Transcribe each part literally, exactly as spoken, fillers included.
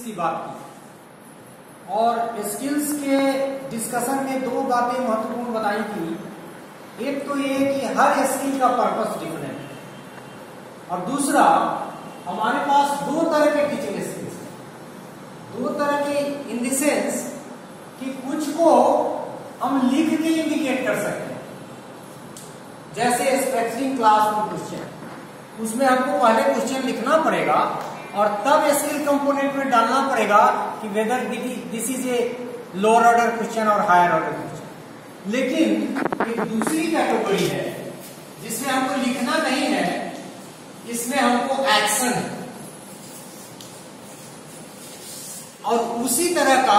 की बात की और स्किल्स के डिस्कशन में दो बातें महत्वपूर्ण बताई थी। एक तो ये कि हर स्किल का पर्पस डिफरेंट है और दूसरा हमारे पास दो तरह के टीचिंग स्किल्स हैं। दो तरह के इन द सेंस कि कुछ को हम लिख के इंडिकेट कर सकते हैं, जैसे स्ट्रक्चरिंग क्लासरूम क्वेश्चन, उसमें हमको पहले क्वेश्चन लिखना पड़ेगा और तब स्किल कंपोनेंट में डालना पड़ेगा कि whether this is a lower order question और हायर ऑर्डर क्वेश्चन। लेकिन एक दूसरी कैटेगरी है जिसमें हमको लिखना नहीं है, इसमें हमको एक्शन है और उसी तरह का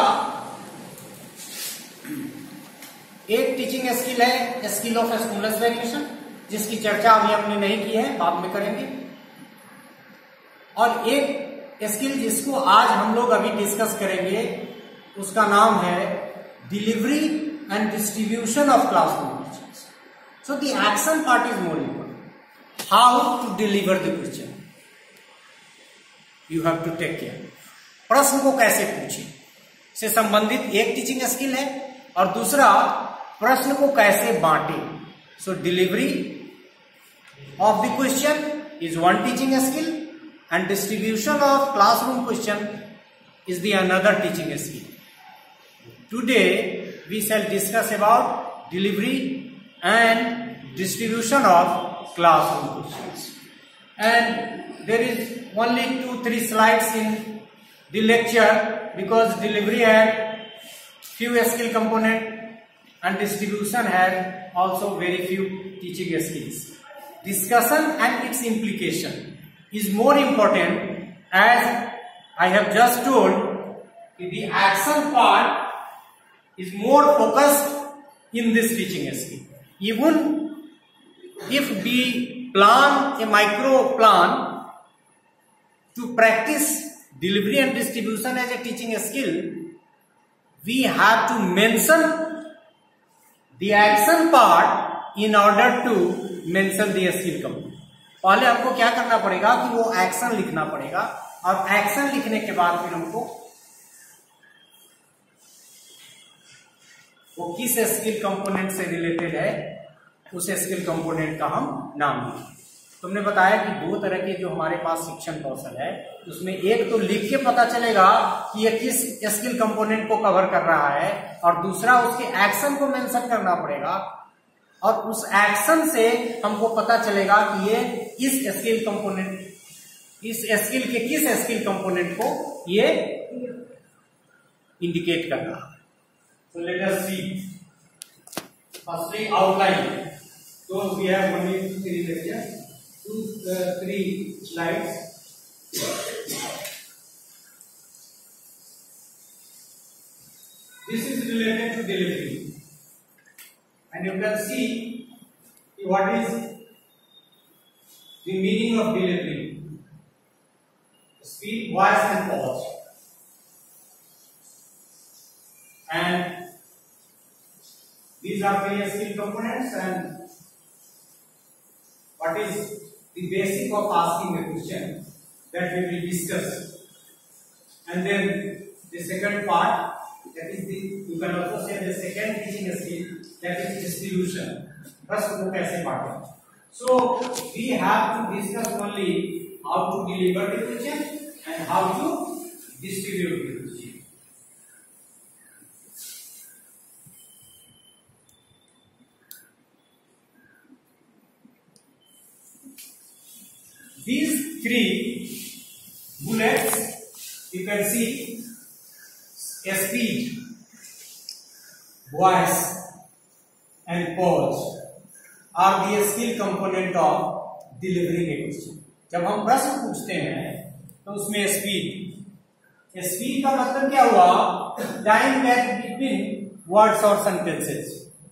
एक टीचिंग स्किल है स्किल ऑफ स्टिमुलस वेरिएशन, जिसकी चर्चा अभी हमने नहीं की है, बाद में करेंगे। और एक स्किल जिसको आज हम लोग अभी डिस्कस करेंगे उसका नाम है delivery and distribution of classroom questions. So the action part is more important. How to deliver the question, you have to take care. प्रश्न को कैसे पूछे से संबंधित एक टीचिंग स्किल है और दूसरा प्रश्न को कैसे बांटे। So delivery of the question is one teaching skill and distribution of classroom question is the another teaching skill. Today we shall discuss about delivery and distribution of classroom questions, and there is only two three slides in the lecture because delivery had few skill component and distribution had also very few teaching skills. Discussion and its implication is more important, as I have just told, the action part is more focused in this teaching skill. Even if we plan a micro plan to practice delivery and distribution as a teaching skill, we have to mention the action part in order to mention the skill component. पहले हमको क्या करना पड़ेगा कि वो action लिखना पड़ेगा और एक्शन लिखने के बाद फिर हमको वो किस स्किल कंपोनेंट से रिलेटेड है उस स्किल कंपोनेंट का हम नाम लिखें। तुमने बताया कि दो तरह के जो हमारे पास शिक्षण कौशल है उसमें एक तो लिख के पता चलेगा कि ये किस स्किल कंपोनेंट को कवर कर रहा है और दूसरा उसके एक्शन को मेंशन करना पड़ेगा और उस एक्शन से हमको पता चलेगा कि ये इस स्किल कंपोनेंट इस स्किल के किस स्किल कंपोनेंट को ये इंडिकेट कर रहा है। So let us see. Firstly, outline. So we have only three lectures, two, uh, three slides. This is related to delivery. And you can see what is the meaning of delivery. Speed, voice and pause. And these are various skill components, and what is the basic of asking a question that we will discuss. And then the second part, that is the, you can also say the second teaching skill, that is distribution. प्रश्न को कैसे बांटें. So we have to discuss only how to deliver the question and how to distribute the question. These three bullets you can see: speed, voice and pause are the skill component of delivering a question. जब हम प्रश्न पूछते हैं तो उसमें speed speed का मतलब क्या हुआ? टाइम गैप बिटवीन वर्ड्स और सेंटेंसेस।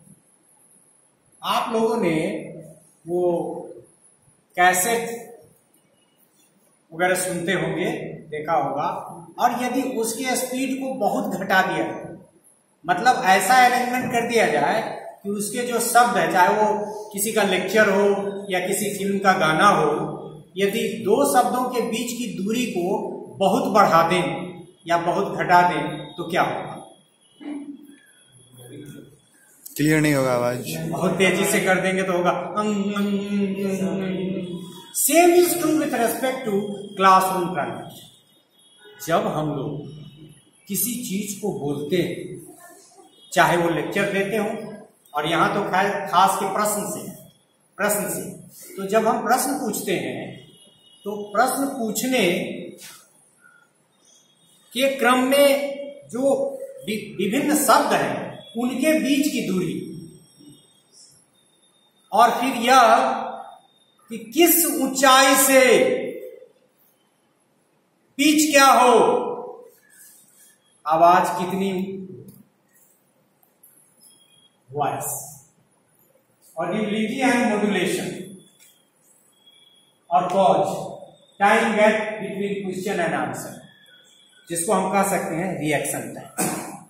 आप लोगों ने वो कैसेट वगैरह सुनते होंगे, देखा होगा, और यदि उसके स्पीड को बहुत घटा दिया जाए, मतलब ऐसा अरेंजमेंट कर दिया जाए कि उसके जो शब्द है, चाहे वो किसी का लेक्चर हो या किसी फिल्म का गाना हो, यदि दो शब्दों के बीच की दूरी को बहुत बढ़ा दें या बहुत घटा दें तो क्या होगा? क्लियर नहीं होगा आवाज। बहुत तेजी से कर देंगे तो होगा। Same is true with respect to classroom transaction. जब हम लोग किसी चीज को बोलते हैं, चाहे वो लेक्चर देते हो, और यहां तो खैर खास के प्रश्न से प्रश्न से तो जब हम प्रश्न पूछते हैं तो प्रश्न पूछने के क्रम में जो विभिन्न शब्द हैं उनके बीच की दूरी, और फिर यह कि किस ऊंचाई से पिच क्या हो, आवाज कितनी, वॉइस, ऑडिबिलिटी एंड मॉड्यूलेशन, और pause, time gap between question and answer, जिसको हम कह सकते हैं रिएक्शन टाइम।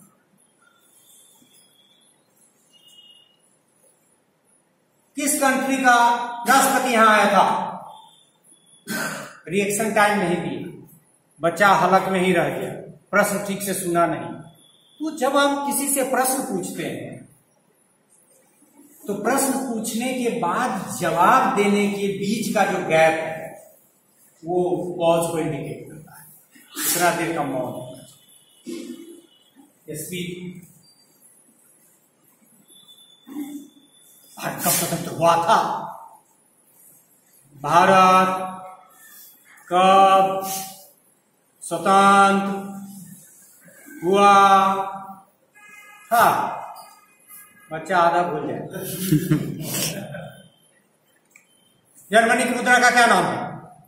किस कंट्री का राष्ट्रपति यहां आया था? रिएक्शन टाइम नहीं दिया, बच्चा हलक में ही रह गया, प्रश्न ठीक से सुना नहीं। तो जब हम किसी से प्रश्न पूछते हैं तो प्रश्न पूछने के बाद जवाब देने के बीच का जो गैप है वो पॉज को इंडिकेट करता है। इतना देर का मौन होना चाहिए। स्पीच भारत कब स्वतंत्र हुआ था? भारत कब स्वतंत्र हुआ था? बच्चा आधा भूल जाए। जर्मनी की मुद्रा का क्या नाम है?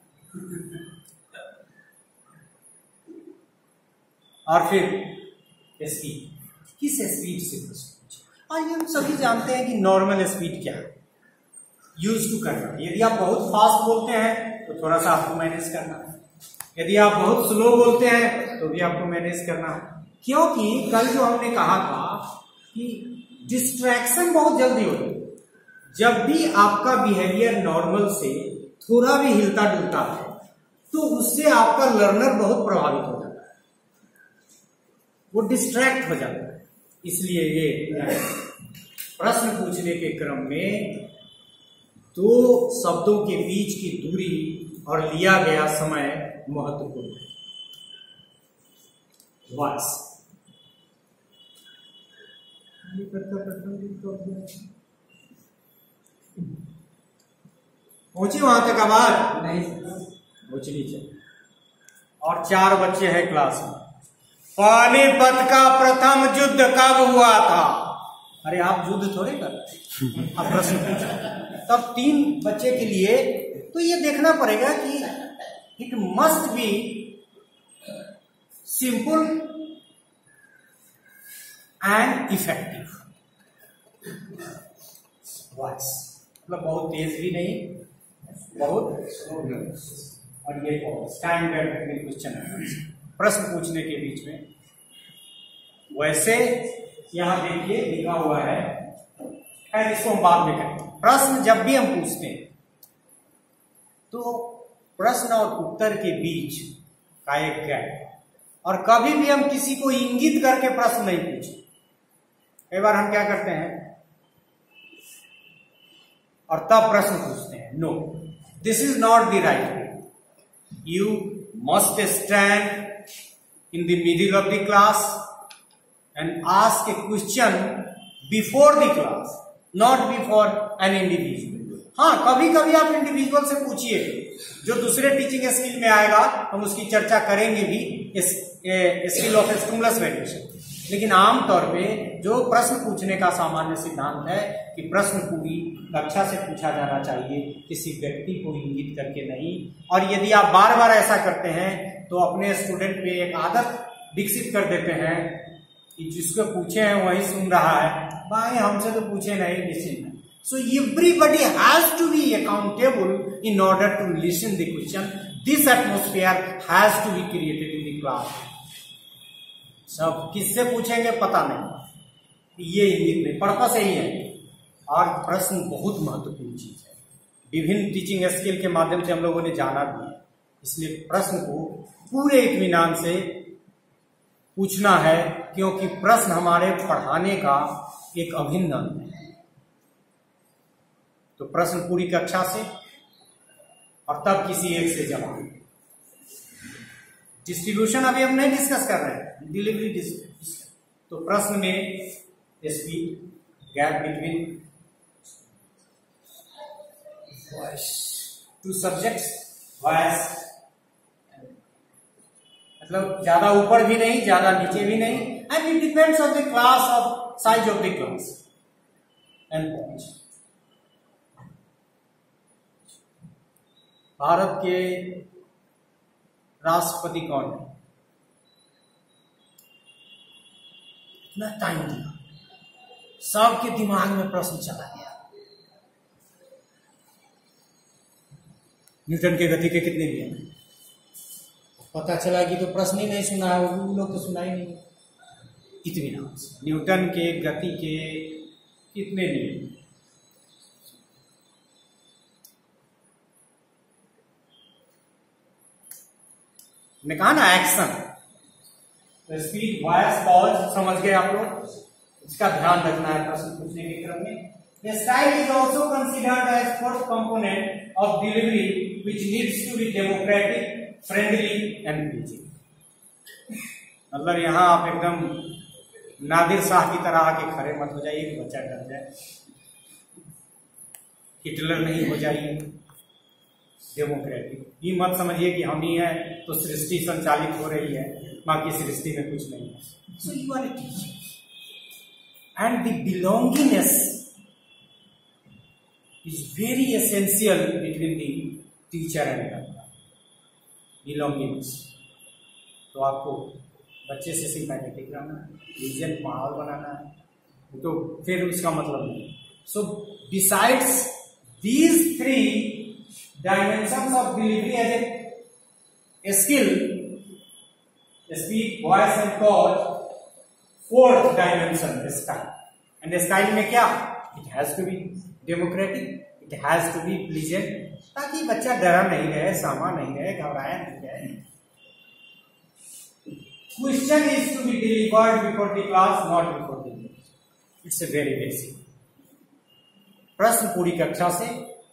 और फिर स्पीड, किस स्पीड से प्रश्न पूछे? और ये हम सभी जानते हैं कि नॉर्मल स्पीड क्या है, यूज टू करना। यदि आप बहुत फास्ट बोलते हैं तो थोड़ा सा आपको मैनेज करना है, यदि आप बहुत स्लो बोलते हैं तो भी आपको मैनेज करना है। क्योंकि कल जो हमने कहा था कि डिस्ट्रैक्शन बहुत जल्दी होती है। जब भी आपका बिहेवियर नॉर्मल से थोड़ा भी हिलता डुलता है तो उससे आपका लर्नर बहुत प्रभावित हो जाता है, वो डिस्ट्रैक्ट हो जाता है। इसलिए ये प्रश्न पूछने के क्रम में दो शब्दों के बीच की दूरी और लिया गया समय महत्वपूर्ण है। वॉइस पहुंची वहां तक आवाज नहीं पहुंचनी चाहिए। और चार बच्चे हैं क्लास में। पानीपत का प्रथम युद्ध कब हुआ था? अरे आप युद्ध थोड़े कर रहे, आप प्रश्न पूछो। तब तीन बच्चे के लिए तो ये देखना पड़ेगा कि it must be simple and effective voice, मतलब बहुत तेज भी नहीं, बहुत स्लो नहीं। और ये स्टैंडर्ड क्वेश्चन प्रश्न पूछने के बीच में। वैसे यहां देखिए लिखा हुआ है, खैर इसको हम बाद में करेंगे। प्रश्न जब भी हम पूछते हैं तो प्रश्न और उत्तर के बीच का एक गैप, और कभी भी हम किसी को इंगित करके प्रश्न नहीं पूछे। कई बार हम क्या करते हैं और तब प्रश्न पूछते हैं। No, this is not the right way. You must stand in the middle of the class and ask a question before the class, not before an individual. हाँ, कभी कभी आप इंडिविजुअल से पूछिए, जो दूसरे टीचिंग स्किल में आएगा हम उसकी चर्चा करेंगे भी, स्किल ऑफ स्टिमुलस वैल्यूएशन। लेकिन आमतौर पे जो प्रश्न पूछने का सामान्य सिद्धांत है कि प्रश्न पूरी कक्षा से पूछा जाना चाहिए, किसी व्यक्ति को इंगित करके नहीं। और यदि आप बार बार ऐसा करते हैं तो अपने स्टूडेंट पे एक आदत विकसित कर देते हैं कि जिसको पूछे हैं वही सुन रहा है, भाई हमसे तो पूछे नहीं, listen. So everybody has to be accountable in order to listen the question. This atmosphere has to be created in the class. सब किससे पूछेंगे पता नहीं, ये इंगित नहीं, पर्पस यही है। और प्रश्न बहुत महत्वपूर्ण चीज है, विभिन्न टीचिंग स्किल के माध्यम से हम लोगों ने जाना भी है। इसलिए प्रश्न को पूरे इत्मीनान से पूछना है, क्योंकि प्रश्न हमारे पढ़ाने का एक अभिन्न अंग है। तो प्रश्न पूरी कक्षा से और तब किसी एक से जवाब। डिस्ट्रीब्यूशन अभी हम नहीं डिस्कस कर रहे हैं, डिलीवरी डिस्कस। तो प्रश्न में speed, gap between two subjects, voice, मतलब ज्यादा ऊपर भी नहीं, ज्यादा नीचे भी नहीं, and it depends on the class of size of the class and point. Bharat के राष्ट्रपति कौन है? इतना टाइम दिया, सबके दिमाग में प्रश्न चला गया। न्यूटन के गति के कितने नियम? पता चला कि तो प्रश्न ही नहीं सुना है, वो लोग तो सुना ही नहीं। इत्मीनान से न्यूटन के गति के कितने नियम? मैं कहा ना एक्शन, तो स्पीड, वॉइस, पॉज समझ गए आप लोग। इसका ध्यान रखना है प्रश्न पूछने के क्रम में। The style is also considered as fourth component of delivery, which needs to be democratic, friendly and pleasing. मतलब यहाँ आप एकदम नादिर शाह की तरह आके खड़े मत हो जाइए कि बच्चा डर जाए, हिटलर नहीं हो जाइए। डेमोक्रेटिक ये मत समझिए कि हम ही हैं तो सृष्टि संचालित हो रही है, बाकी सृष्टि में कुछ नहीं है। So you are a teacher and the belongingness is very essential between the teacher and learner. Belongingness तो आपको बच्चे से सिंपैथेटिक रहना है, रीजन माहौल बनाना है, तो फिर उसका मतलब नहीं। So besides these three dimensions of delivery as a skill, speech, voice and pause, fourth dimension is style. And the style में क्या? It has to be democratic, it has to be pleasant, ताकि बच्चा डरा नहीं रहे, सामा नहीं रहे, घबराया नहीं रहे। Question is to be delivered before the class, not before the class. It's a very basic. प्रश्न पूरी कक्षा से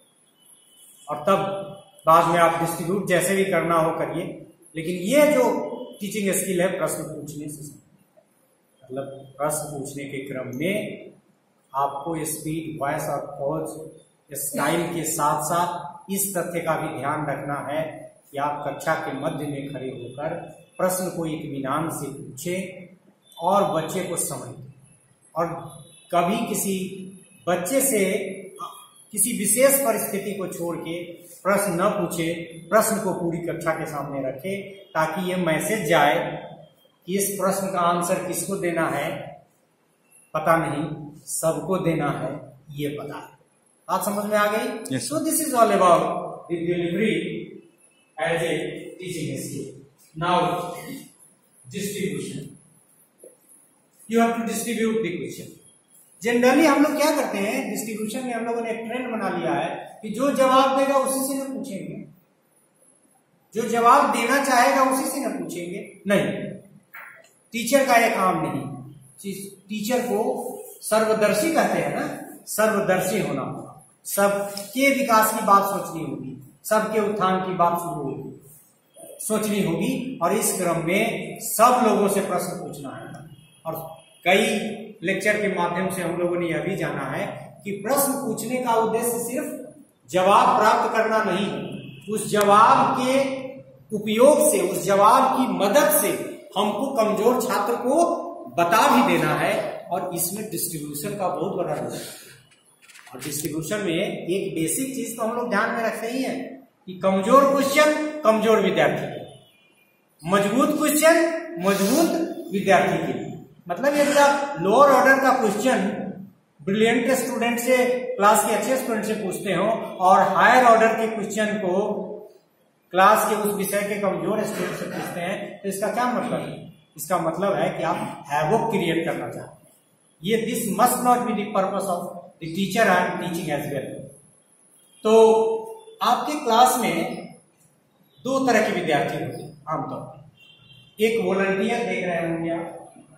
और तब बाद में आप डिस्ट्रीब्यूट जैसे भी करना हो करिए, लेकिन ये जो टीचिंग स्किल है प्रश्न पूछने से, मतलब प्रश्न पूछने के क्रम में आपको स्पीड, वॉइस और पॉज स्टाइल के साथ साथ इस तथ्य का भी ध्यान रखना है कि आप कक्षा के मध्य में खड़े होकर प्रश्न को इत्मीनान से पूछे और बच्चे को समझे। और कभी किसी बच्चे से किसी विशेष परिस्थिति को छोड़ के प्रश्न न पूछे, प्रश्न को पूरी कक्षा के सामने रखे, ताकि ये मैसेज जाए कि इस प्रश्न का आंसर किसको देना है पता नहीं, सबको देना है ये पता है। बात समझ में आ गई? So this is all about the delivery as a teaching skill. Now distribution, you have to distribute the question. Generally हम लोग क्या करते हैं डिस्ट्रीब्यूशन में, हम लोगों ने एक ट्रेंड बना लिया है कि जो जवाब देगा उसी से न पूछेंगे, जो जवाब देना चाहेगा उसी से न पूछेंगे। नहीं, टीचर का यह काम नहीं। टीचर को सर्वदर्शी कहते हैं ना, सर्वदर्शी होना होगा, सबके विकास की बात सोचनी होगी, सबके उत्थान की बात शुरू होगी सोचनी होगी और इस क्रम में सब लोगों से प्रश्न पूछना है। और कई लेक्चर के माध्यम से हम लोगों ने यह भी जाना है कि प्रश्न पूछने का उद्देश्य सिर्फ जवाब प्राप्त करना नहीं, उस जवाब के उपयोग से, उस जवाब की मदद से हमको कमजोर छात्र को बता भी देना है। और इसमें डिस्ट्रीब्यूशन का बहुत बड़ा रोल है। और डिस्ट्रीब्यूशन में एक बेसिक चीज तो हम लोग ध्यान में रखते ही है कि कमजोर क्वेश्चन कमजोर विद्यार्थी के, मजबूत क्वेश्चन मजबूत विद्यार्थी के लिए। मतलब यदि आप लोअर ऑर्डर का क्वेश्चन ब्रिलियंट स्टूडेंट से, क्लास के अच्छे स्टूडेंट से पूछते हो और हायर ऑर्डर के क्वेश्चन को क्लास के उस विषय के कमजोर स्टूडेंट से पूछते हैं, तो इसका क्या मतलब है? इसका मतलब है कि आप हैवोक क्रिएट करना चाहते हैं। ये this must not be the purpose of the teacher and teaching as well. तो आपके क्लास में दो तरह के विद्यार्थी होते हैं आमतौर पर। एक वॉलंटियर देख रहे होंगे आप,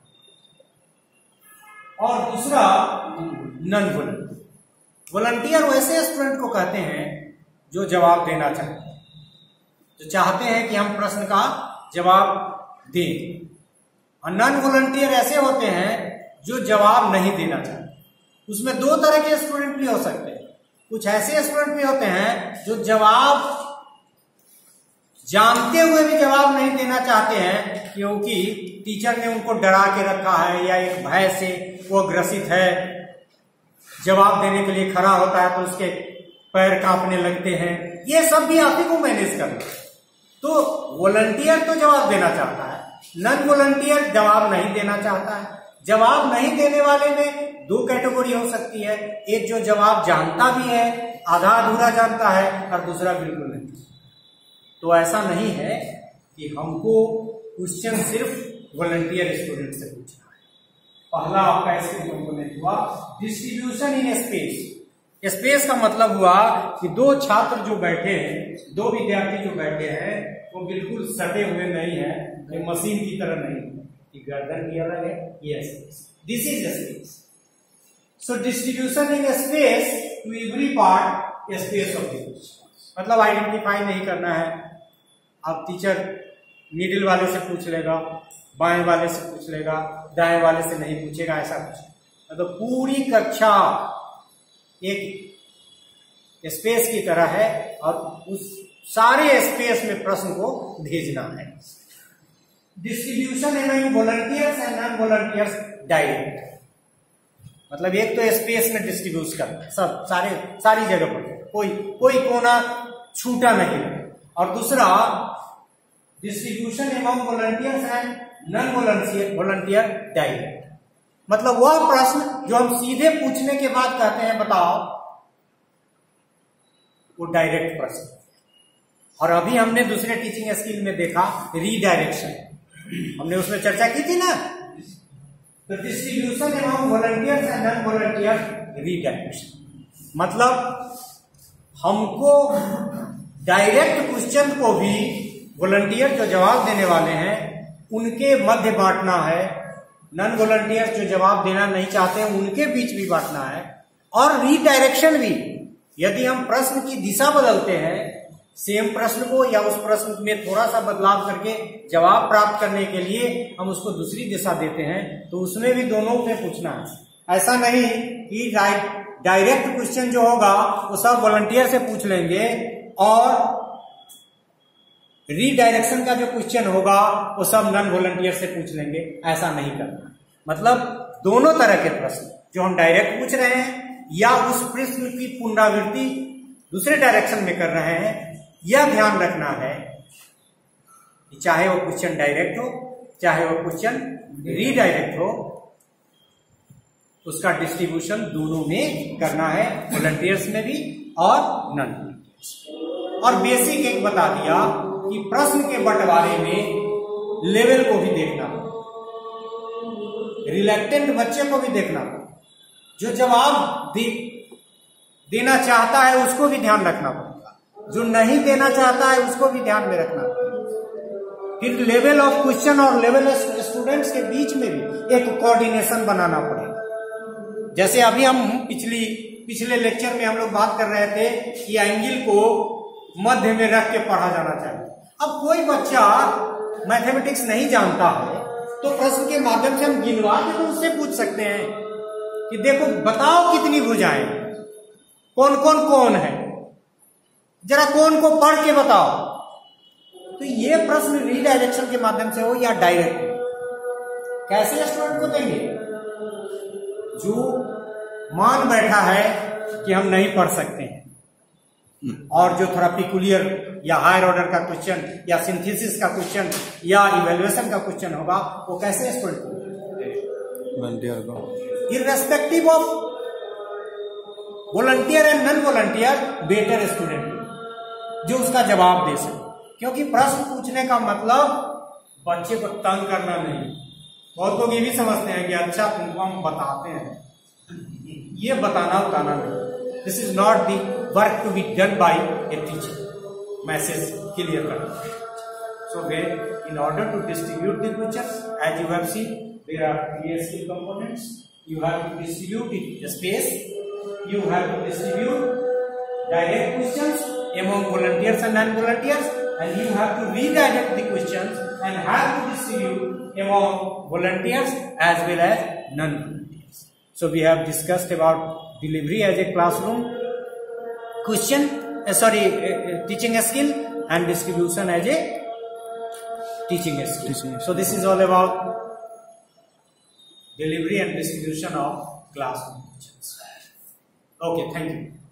और दूसरा नन वॉलंटियर। वॉलंटियर वैसे स्टूडेंट को कहते हैं जो जवाब देना चाहते हैं, जो चाहते हैं कि हम प्रश्न का जवाब दें। और नन वॉलंटियर ऐसे होते हैं जो जवाब नहीं देना चाहते। उसमें दो तरह के स्टूडेंट भी हो सकते हैं। कुछ ऐसे स्टूडेंट भी होते हैं जो जवाब जानते हुए भी जवाब नहीं देना चाहते हैं, क्योंकि टीचर ने उनको डरा के रखा है या एक भय से वो ग्रसित है, जवाब देने के लिए खड़ा होता है तो उसके पैर कांपने लगते हैं। ये सब भी आप ही को मैनेज करना। तो वॉलंटियर तो जवाब देना चाहता है, नन वॉलंटियर जवाब नहीं देना चाहता है। जवाब नहीं देने वाले में दो कैटेगरी हो सकती है, एक जो जवाब जानता भी है, आधा अधूरा जानता है, और दूसरा बिल्कुल नहीं। तो ऐसा नहीं है कि हमको क्वेश्चन सिर्फ वॉलंटियर स्टूडेंट से पूछना है। पहला आपका इसके कंपोनेंट हुआ डिस्ट्रीब्यूशन इन स्पेस। स्पेस का मतलब हुआ कि दो छात्र जो बैठे हैं, दो विद्यार्थी जो बैठे हैं, वो बिल्कुल सटे हुए नहीं है, मशीन की तरह नहीं है कि गर्दन भी अलग है, ये space, this is space. So distribution in space to every part space of the question, मतलब आइडेंटिफाई नहीं करना है। अब टीचर मिडिल वाले से पूछ लेगा, बाएं वाले से पूछ लेगा, दाएं वाले से नहीं पूछेगा, ऐसा कुछ मतलब तो पूरी कक्षा एक स्पेस की तरह है और उस सारे स्पेस में प्रश्न को भेजना है। Distribution among volunteers and non volunteers direct, मतलब एक तो स्पेस में डिस्ट्रीब्यूट करना सब सारे सारी जगह पर, कोई कोई कोना छूटा नहीं, और दूसरा distribution among volunteers and non volunteer direct, मतलब वह प्रश्न जो हम सीधे पूछने के बाद कहते हैं बताओ, वो डायरेक्ट प्रश्न। और अभी हमने दूसरे टीचिंग स्किल में देखा रीडायरेक्शन, हमने उसमें चर्चा की थी ना। तो distribution among volunteers and non volunteer redirection, मतलब हमको डायरेक्ट क्वेश्चन को भी वॉलंटियर जो जवाब देने वाले हैं उनके मध्य बांटना है, नॉन वॉलंटियर्स जो जवाब देना नहीं चाहते हैं उनके बीच भी बांटना है, और रीडायरेक्शन भी। यदि हम प्रश्न की दिशा बदलते हैं, सेम प्रश्न को या उस प्रश्न में थोड़ा सा बदलाव करके जवाब प्राप्त करने के लिए हम उसको दूसरी दिशा देते हैं, तो उसमें भी दोनों में पूछना है। ऐसा नहीं कि डायरेक्ट क्वेश्चन जो होगा वो सब वॉलंटियर से पूछ लेंगे और रीडायरेक्शन का जो क्वेश्चन होगा वो सब नॉन वॉलंटियर से पूछ लेंगे, ऐसा नहीं करना। मतलब दोनों तरह के प्रश्न जो हम डायरेक्ट पूछ रहे हैं या उस प्रश्न की पुनरावृत्ति दूसरे डायरेक्शन में कर रहे हैं, यह ध्यान रखना है कि चाहे वो क्वेश्चन डायरेक्ट हो चाहे वो क्वेश्चन रीडायरेक्ट हो, उसका डिस्ट्रीब्यूशन दोनों में करना है, वॉलंटियर्स में भी और नॉन वॉलंटियर्स। और बेसिक एक बता दिया कि प्रश्न के बंटवारे में लेवल को भी देखना, रिलेक्टेंट बच्चे को भी देखना, जो जवाब दे, देना चाहता है उसको भी ध्यान रखना पड़ेगा, जो नहीं देना चाहता है उसको भी ध्यान में रखना पड़ेगा। फिर लेवल ऑफ क्वेश्चन और लेवल ऑफ स्टूडेंट्स के बीच में भी एक कोऑर्डिनेशन बनाना पड़ेगा। जैसे अभी हम पिछली पिछले लेक्चर में हम लोग बात कर रहे थे कि एंगल को मध्य में रख के पढ़ा जाना चाहिए। अब कोई बच्चा मैथमेटिक्स नहीं जानता है तो प्रश्न के माध्यम से हम गिनवा के तो उससे पूछ सकते हैं कि देखो बताओ कितनी भुजाएं, कौन कौन कौन है, जरा कौन को पढ़ के बताओ। तो ये प्रश्न रीडायरेक्शन के माध्यम से हो या डायरेक्ट, कैसे स्टूडेंट को देंगे? जो मान बैठा है कि हम नहीं पढ़ सकते हैं और जो थोड़ा पिकुलियर या हायर ऑर्डर का क्वेश्चन या सिंथेसिस का क्वेश्चन या इवेल्युएशन का क्वेश्चन होगा, वो कैसे स्टूडेंट को? वॉलंटियर को। Irrespective of volunteer and non volunteer, better student जो उसका जवाब दे सके, क्योंकि प्रश्न पूछने का मतलब बच्चे को तंग करना नहीं। बहुत लोग ये भी समझते हैं कि अच्छा तुमको हम बताते हैं, ये बताना बताना नहीं। This is not the work to be done by a teacher. Message clear करना। So where in order to distribute the questions, as you have seen, there are three skill components. You have to distribute it space. You have to distribute direct questions among volunteers and non-volunteers, and you have to redirect the questions and have to distribute among volunteers as well as non-volunteers. So we have discussed about delivery as a classroom question, uh, sorry, uh, teaching skill, and distribution as a teaching skill. Teaching. So this is all about delivery and distribution of classroom questions. Okay, thank you.